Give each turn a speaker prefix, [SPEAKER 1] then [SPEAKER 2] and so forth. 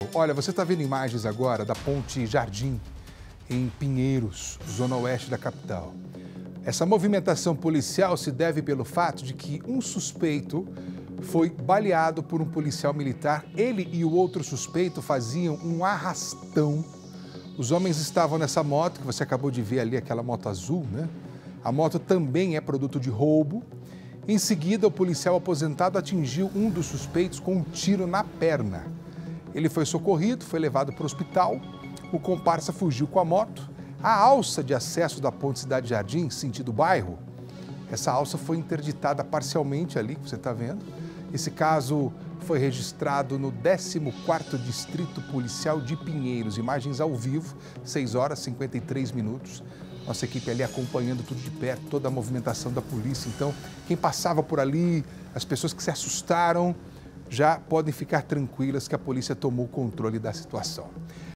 [SPEAKER 1] Olha, você está vendo imagens agora da Ponte Jardim, em Pinheiros, zona oeste da capital. Essa movimentação policial se deve pelo fato de que um suspeito foi baleado por um policial militar. Ele e o outro suspeito faziam um arrastão. Os homens estavam nessa moto, que você acabou de ver ali, aquela moto azul, né? A moto também é produto de roubo. Em seguida, o policial aposentado atingiu um dos suspeitos com um tiro na perna. Ele foi socorrido, foi levado para o hospital. O comparsa fugiu com a moto. A alça de acesso da Ponte Cidade Jardim, sentido bairro, essa alça foi interditada parcialmente ali, que você está vendo. Esse caso foi registrado no 14º Distrito Policial de Pinheiros. Imagens ao vivo, 6h53. Nossa equipe ali acompanhando tudo de perto, toda a movimentação da polícia. Então, quem passava por ali, as pessoas que se assustaram, já podem ficar tranquilas que a polícia tomou o controle da situação.